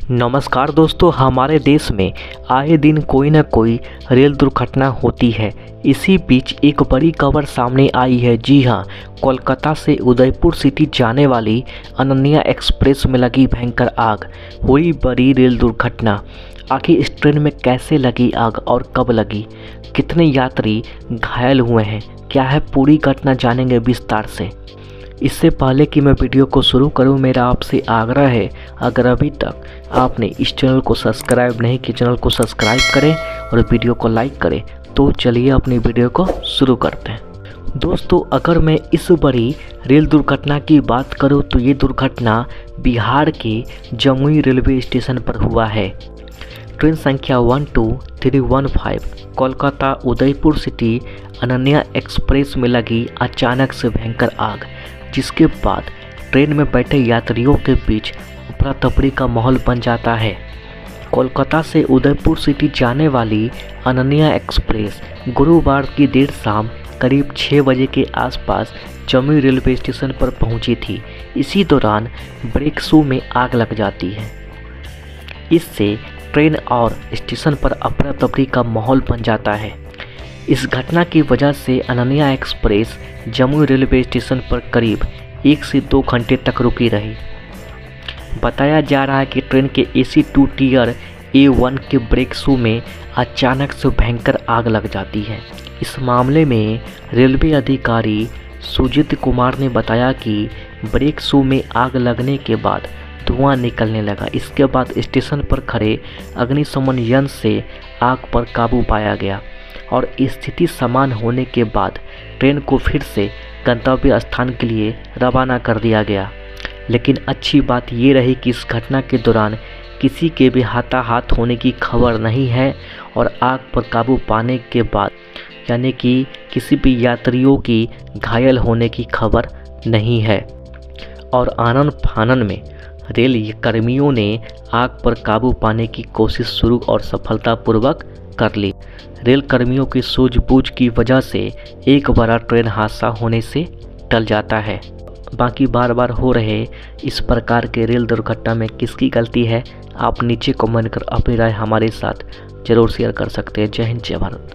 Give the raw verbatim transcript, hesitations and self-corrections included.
नमस्कार दोस्तों, हमारे देश में आए दिन कोई ना कोई रेल दुर्घटना होती है। इसी बीच एक बड़ी खबर सामने आई है। जी हां, कोलकाता से उदयपुर सिटी जाने वाली अनन्या एक्सप्रेस में लगी भयंकर आग। हुई बड़ी रेल दुर्घटना। आखिर इस ट्रेन में कैसे लगी आग और कब लगी, कितने यात्री घायल हुए हैं, क्या है पूरी घटना जानेंगे विस्तार से। इससे पहले कि मैं वीडियो को शुरू करूं, मेरा आपसे आग्रह है, अगर अभी तक आपने इस चैनल को सब्सक्राइब नहीं किया, चैनल को सब्सक्राइब करें और वीडियो को लाइक करें। तो चलिए अपनी वीडियो को शुरू करते हैं। दोस्तों, अगर मैं इस बड़ी रेल दुर्घटना की बात करूं तो ये दुर्घटना बिहार के जमुई रेलवे स्टेशन पर हुआ है। ट्रेन संख्या one two three one five Kolkata Udaipur city Ananya express में लगी अचानक से भयंकर आग, जिसके बाद ट्रेन में बैठे यात्रियों के बीच अफरा तफरी का माहौल बन जाता है। कोलकाता से उदयपुर सिटी जाने वाली अनन्या एक्सप्रेस गुरुवार की देर शाम करीब छः बजे के आसपास जमुई रेलवे स्टेशन पर पहुंची थी। इसी दौरान ब्रेक शू में आग लग जाती है। इससे ट्रेन और स्टेशन पर अफरा तफरी का माहौल बन जाता है। इस घटना की वजह से Ananya express Jamui railway station पर करीब एक से दो घंटे तक रुकी रही। बताया जा रहा है कि ट्रेन के AC two tier A one के ब्रेक शू में अचानक से भयंकर आग लग जाती है। इस मामले में रेलवे अधिकारी सुजीत कुमार ने बताया कि ब्रेक शू में आग लगने के बाद धुआं निकलने लगा। इसके बाद स्टेशन पर खड़े अग्निशमन यंत्र से आग पर काबू पाया गया और स्थिति समान होने के बाद ट्रेन को फिर से गंतव्य स्थान के लिए रवाना कर दिया गया। लेकिन अच्छी बात ये रही कि इस घटना के दौरान किसी के भी हाथाहाथ होने की खबर नहीं है और आग पर काबू पाने के बाद यानी कि किसी भी यात्रियों की घायल होने की खबर नहीं है। और आनन फानन में रेल कर्मियों ने आग पर काबू पाने की कोशिश शुरू और सफलतापूर्वक कर ली। रेल कर्मियों की सूझबूझ की वजह से एक बड़ा ट्रेन हादसा होने से टल जाता है। बाकी बार बार हो रहे इस प्रकार के रेल दुर्घटना में किसकी गलती है, आप नीचे कमेंट कर अपनी राय हमारे साथ जरूर शेयर कर सकते हैं। जय हिंद, जय भारत।